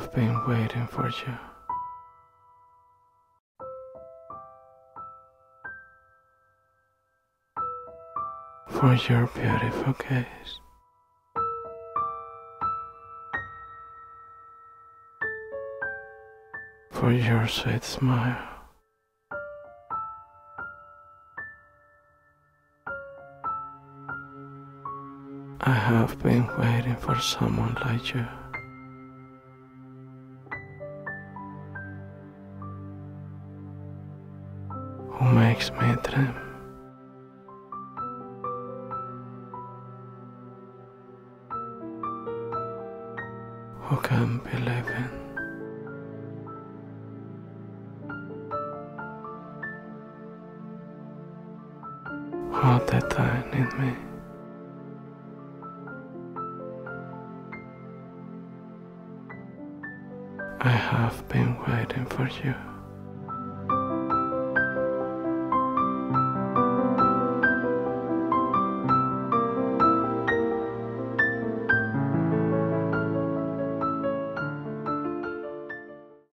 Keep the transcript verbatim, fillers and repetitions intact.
have been waiting for you. For your beautiful gaze. For your sweet smile. I have been waiting for someone like you. Who makes me dream. Who can believe in. All the time in me. I have been waiting for you.